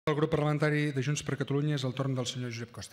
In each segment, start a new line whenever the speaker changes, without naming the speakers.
El grup parlamentari de Junts per Catalunya és el torn del senyor Josep Costa.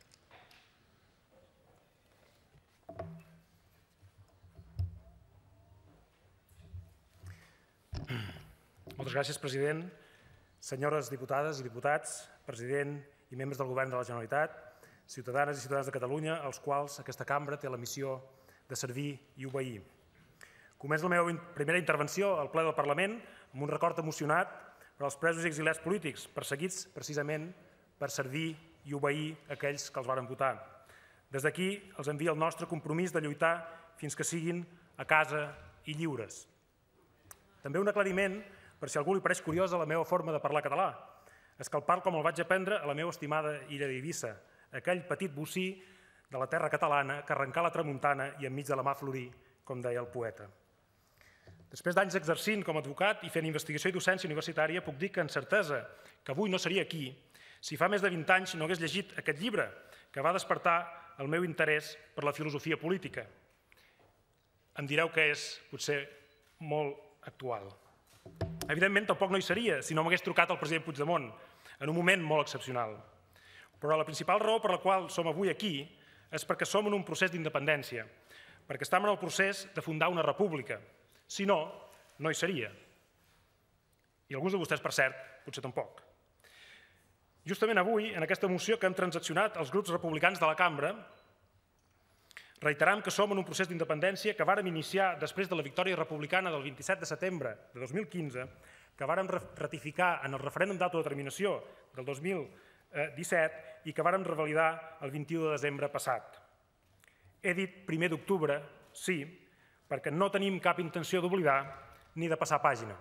Moltes gràcies, president. Senyores diputades i diputats, president i membres del Govern de la Generalitat, ciutadanes i ciutadans de Catalunya, als quals aquesta cambra té la missió de servir i obeir. Començo la meva primera intervenció al ple del Parlament amb un record emocionat per als presos i exiliats polítics, perseguits precisament per servir i obeir aquells que els varen votar. Des d'aquí els envia el nostre compromís de lluitar fins que siguin a casa i lliures. També un aclariment, per si a algú li pareix curiosa la meva forma de parlar català. És que el parlo com el vaig aprendre a la meva estimada illa d'Eivissa, aquell petit bocí de la terra catalana que arrencà la tramuntana i enmig de la mà florir, com deia el poeta. Després d'anys exercint com a advocat i fent investigació i docència universitària, puc dir que amb certesa que avui no seria aquí si fa més de 20 anys no hagués llegit aquest llibre que va despertar el meu interès per la filosofia política. Em direu que és potser molt actual. Evidentment, tampoc no hi seria si no m'hagués trucat el president Puigdemont en un moment molt excepcional. Però la principal raó per la qual som avui aquí és perquè som en un procés d'independència, perquè estem en el procés de fundar una república. Si no, no hi seria. I alguns de vostès, per cert, potser tampoc. Justament avui, en aquesta moció que hem transaccionat els grups republicans de la cambra, reiteram que som en un procés d'independència que vàrem iniciar després de la victòria republicana del 27 de setembre de 2015, que vàrem ratificar en el referèndum d'autodeterminació del 2017 i que vàrem revalidar el 21 de desembre passat. He dit 1 d'octubre, sí, perquè no tenim cap intenció d'oblidar ni de passar pàgina.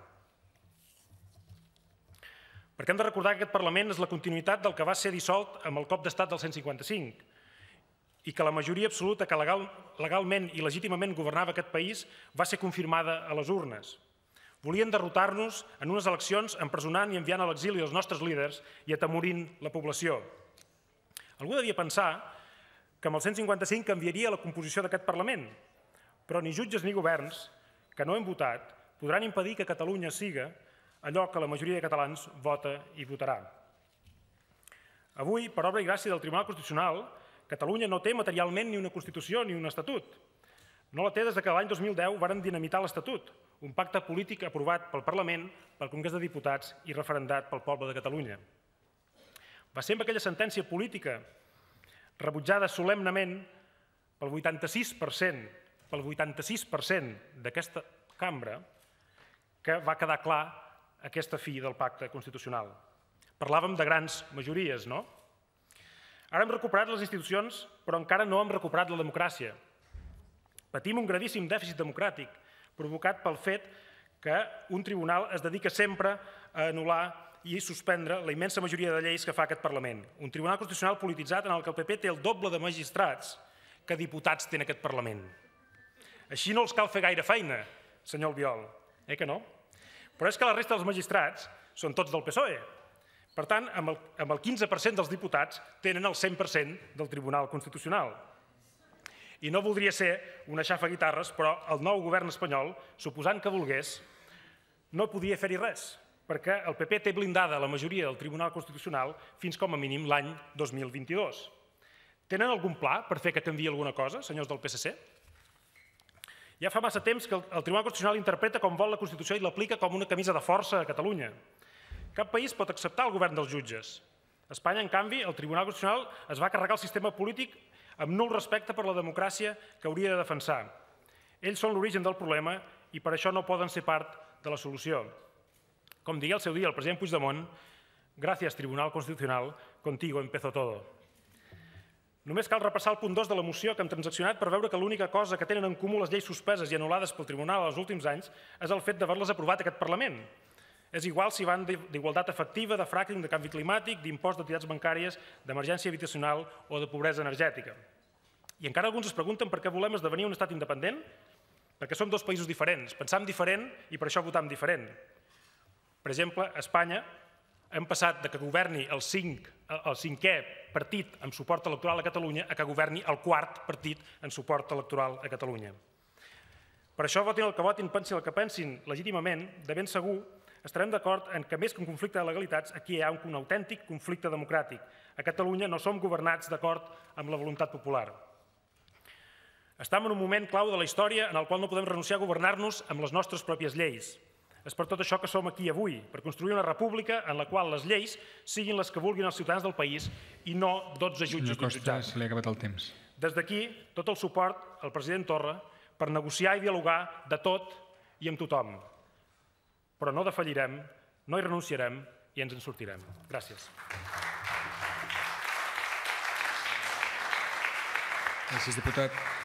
Perquè hem de recordar que aquest Parlament és la continuïtat del que va ser dissolt amb el cop d'estat del 155 i que la majoria absoluta que legalment i legítimament governava aquest país va ser confirmada a les urnes. Volien derrotar-nos en unes eleccions empresonant i enviant a l'exili els nostres líders i atemorint la població. Algú devia pensar que amb el 155 canviaria la composició d'aquest Parlament, però ni jutges ni governs que no hem votat podran impedir que Catalunya siga allò que la majoria de catalans vota i votarà. Avui, per obra i gràcia del Tribunal Constitucional, Catalunya no té materialment ni una Constitució ni un Estatut. No la té des que l'any 2010 varen dinamitar l'Estatut, un pacte polític aprovat pel Parlament, pel Congrés de Diputats i referendat pel poble de Catalunya. Va ser amb aquella sentència política rebutjada solemnement pel 86% d'aquesta cambra que va quedar clar aquesta fi del pacte constitucional. Parlàvem de grans majories, no? Ara hem recuperat les institucions, però encara no hem recuperat la democràcia. Patim un gravíssim dèficit democràtic provocat pel fet que un tribunal es dedica sempre a anul·lar i suspendre la immensa majoria de lleis que fa aquest Parlament. Un tribunal constitucional polititzat en el que el PP té el doble de magistrats que diputats té en aquest Parlament. Així no els cal fer gaire feina, senyor Albiol, que no? Però és que la resta dels magistrats són tots del PSOE. Per tant, amb el 15% dels diputats tenen el 100% del Tribunal Constitucional. I no voldria ser una xafa-guitarres, però el nou govern espanyol, suposant que volgués, no podia fer-hi res, perquè el PP té blindada la majoria del Tribunal Constitucional fins com a mínim l'any 2022. Tenen algun pla per fer que canviï alguna cosa, senyors del PSC? Ja fa massa temps que el Tribunal Constitucional interpreta com vol la Constitució i l'aplica com una camisa de força a Catalunya. Cap país pot acceptar el govern dels jutges. A Espanya, en canvi, el Tribunal Constitucional es va carregar el sistema polític amb nul respecte per la democràcia que hauria de defensar. Ells són l'origen del problema i per això no poden ser part de la solució. Com digué al seu dia el president Puigdemont, «Gracias, Tribunal Constitucional, contigo empezó todo». Només cal repassar el punt 2 de la moció que hem transaccionat per veure que l'única cosa que tenen en comú les lleis suspeses i anul·lades pel Tribunal els últims anys és el fet d'haver-les aprovat aquest Parlament. És igual si van d'igualtat efectiva, de fracking, de canvi climàtic, d'impost d'entitats bancàries, d'emergència habitacional o de pobresa energètica. I encara alguns es pregunten per què volem esdevenir un estat independent? Perquè som dos països diferents, pensam diferent i per això votam diferent. Per exemple, a Espanya hem passat de que governi el cinquè partit amb suport electoral a Catalunya a que governi el quart partit amb suport electoral a Catalunya. Per això votin el que votin, pensin el que pensin legítimament, de ben segur estarem d'acord en que més que un conflicte de legalitats, aquí hi ha un autèntic conflicte democràtic. A Catalunya no som governats d'acord amb la voluntat popular. Estem en un moment clau de la història en el qual no podem renunciar a governar-nos amb les nostres pròpies lleis. És per tot això que som aquí avui, per construir una república en la qual les lleis siguin les que vulguin els ciutadans del país i no 12 jutges d'un jutjat.
Se li ha acabat el temps.
Des d'aquí, tot el suport al president Torra per negociar i dialogar de tot i amb tothom. Però no defallirem, no hi renunciarem i ens en sortirem. Gràcies.
Gràcies, diputat.